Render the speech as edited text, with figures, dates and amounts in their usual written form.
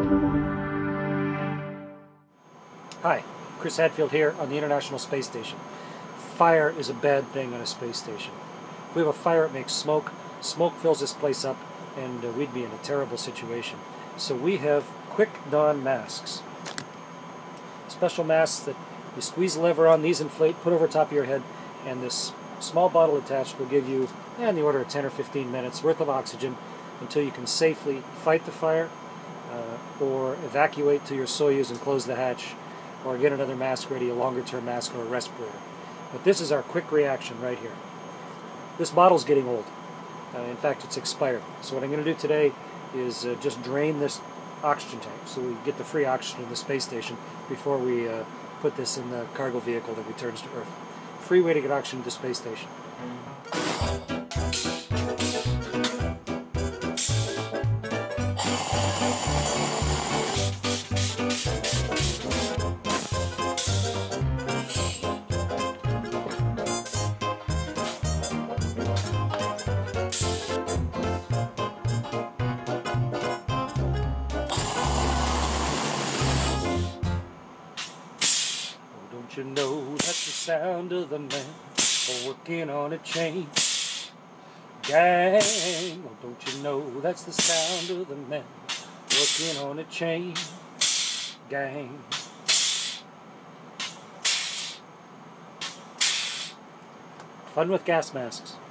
Hi, Chris Hadfield here on the International Space Station. Fire is a bad thing on a space station. If we have a fire, it makes smoke. Smoke fills this place up, and we'd be in a terrible situation. So we have quick dawn masks. Special masks that you squeeze the lever on, these inflate, put over top of your head, and this small bottle attached will give you in the order of 10 or 15 minutes worth of oxygen until you can safely fight the fire or evacuate to your Soyuz and close the hatch, or get another mask ready, a longer-term mask or a respirator. But this is our quick reaction right here. This bottle's getting old. In fact, it's expired. So what I'm going to do today is just drain this oxygen tank so we get the free oxygen in the space station before we put this in the cargo vehicle that returns to Earth. Free way to get oxygen to the space station. Don't you know that's the sound of the man working on a chain gang? Oh, don't you know that's the sound of the man working on a chain gang? Fun with gas masks.